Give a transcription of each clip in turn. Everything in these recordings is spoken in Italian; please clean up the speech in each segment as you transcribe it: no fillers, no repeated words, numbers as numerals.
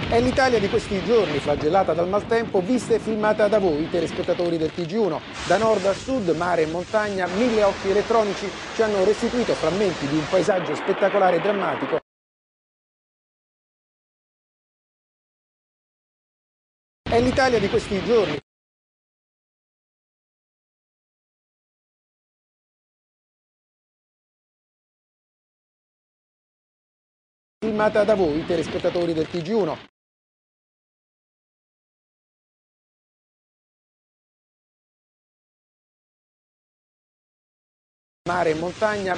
È l'Italia di questi giorni, flagellata dal maltempo, vista e filmata da voi, telespettatori del TG1. Da nord a sud, mare e montagna, 1000 occhi elettronici ci hanno restituito frammenti di un paesaggio spettacolare e drammatico. È l'Italia di questi giorni. Filmata da voi, telespettatori del TG1. Mare e montagna.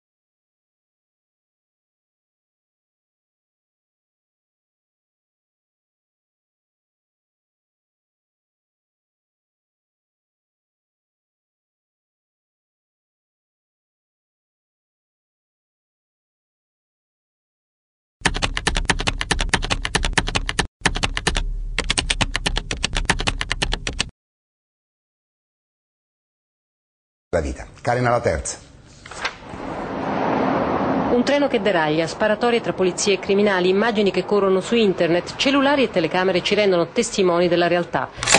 La vita. Carina la terza. Un treno che deraglia, sparatorie tra polizie e criminali, immagini che corrono su internet, cellulari e telecamere ci rendono testimoni della realtà.